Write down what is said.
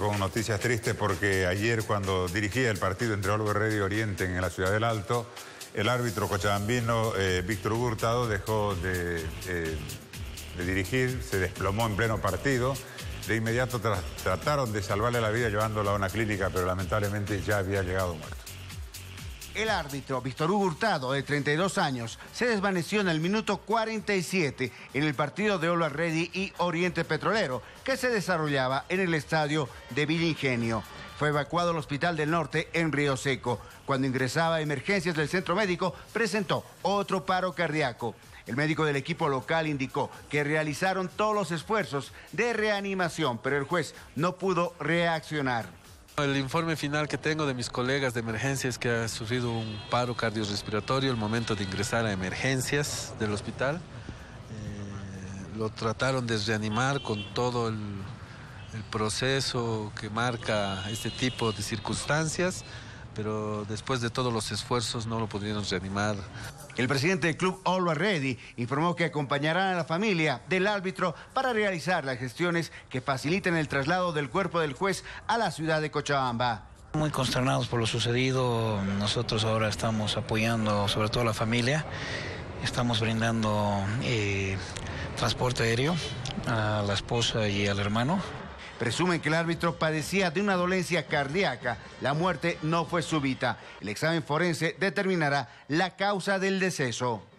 con noticias tristes porque ayer cuando dirigía el partido entre Always Ready y Oriente en la Ciudad del Alto, el árbitro cochabambino Víctor Hugo Hurtado dejó de dirigir, se desplomó en pleno partido. De inmediato trataron de salvarle la vida llevándolo a una clínica, pero lamentablemente ya había llegado muerto. El árbitro Víctor Hugo Hurtado, de 32 años, se desvaneció en el minuto 47 en el partido de Always Ready y Oriente Petrolero, que se desarrollaba en el estadio de Villa Ingenio. Fue evacuado al Hospital del Norte en Río Seco. Cuando ingresaba a emergencias del centro médico, presentó otro paro cardíaco. El médico del equipo local indicó que realizaron todos los esfuerzos de reanimación, pero el juez no pudo reaccionar. El informe final que tengo de mis colegas de emergencia es que ha sufrido un paro cardiorrespiratorio al momento de ingresar a emergencias del hospital. Lo trataron de reanimar con todo el proceso que marca este tipo de circunstancias, pero después de todos los esfuerzos no lo pudieron reanimar. El presidente del club Always Ready informó que acompañarán a la familia del árbitro para realizar las gestiones que faciliten el traslado del cuerpo del juez a la ciudad de Cochabamba. Muy consternados por lo sucedido. Nosotros ahora estamos apoyando sobre todo a la familia. Estamos brindando transporte aéreo a la esposa y al hermano. Presumen que el árbitro padecía de una dolencia cardíaca. La muerte no fue súbita. El examen forense determinará la causa del deceso.